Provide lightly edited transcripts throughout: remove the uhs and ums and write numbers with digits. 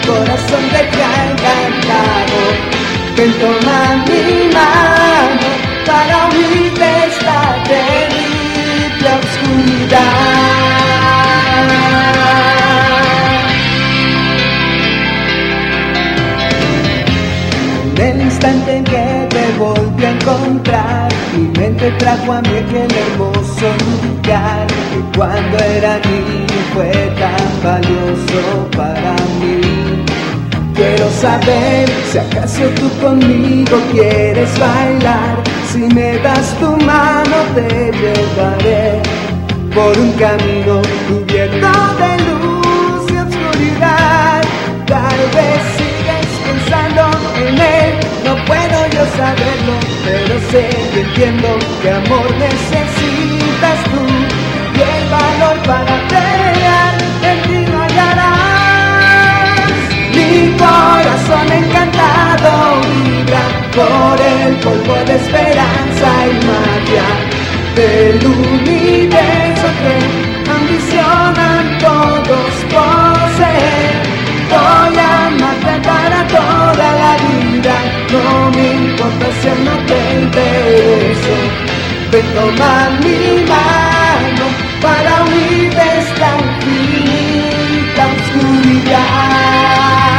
corazón te ha encantado. Ven, toma mi mano para huir de esta terrible oscuridad. En el instante en que te volví a encontrar, mi mente trajo a mí aquel hermoso lugar que cuando era niño fue tan valioso para mí. Quiero saber si acaso tú conmigo quieres bailar. Si me das tu mano te llevaré por un camino cubierto de luz y oscuridad. Tal vez sigues pensando en él, no puedo yo saberlo, pero sé y entiendo que amor necesitas tú y el valor para pelear en ti no hallarás. Mi corazón encantado vibra por el polvo de esperanza y magia del universo que ambicionan todos poseer. Voy a amarte para toda la vida, no me importa si no te intereso. Ven, toma mi mano para huir de esta infinita oscuridad.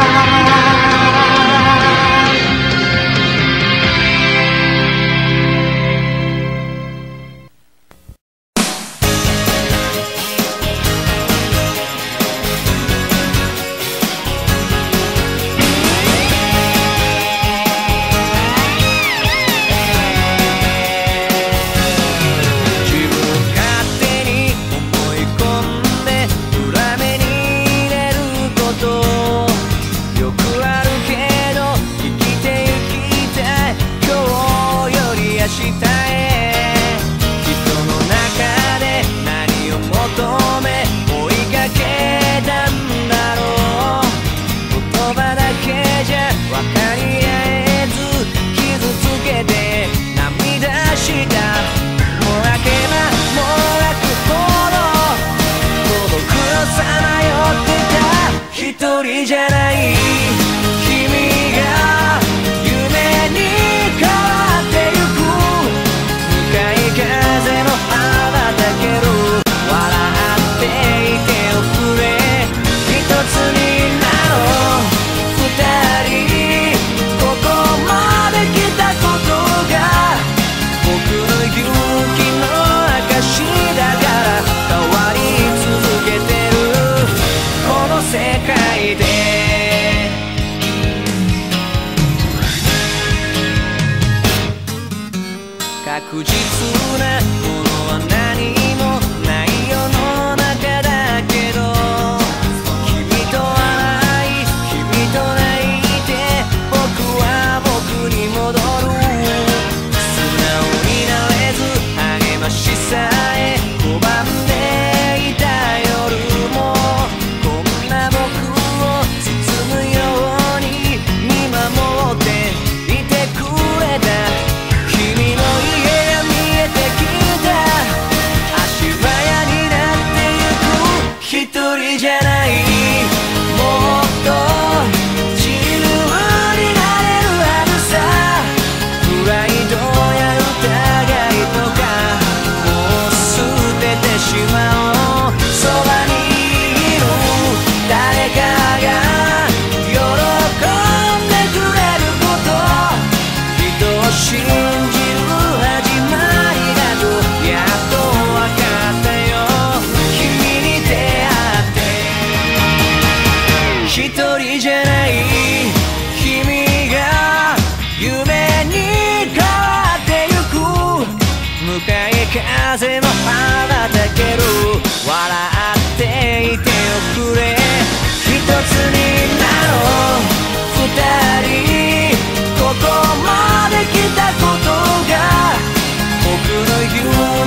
確実なものは何もない世の中だけど、君と笑い君と泣いて僕は僕に戻る。素直になれず励ましさえ拒んでいた夜も、こんな僕を包むように見守っていてくれた。君のじゃない、もっと自由になれるはずさ。プライドや疑いとかもう捨ててしまおう。そばにいる誰かが喜んでくれること、人を信じる始まりだとやっとわかったよ。君に出会って一人じゃない君が夢に変わってゆく。向かい風も羽ばたける。笑っていておくれ。一つになろう二人。ここまで来たことが僕の夢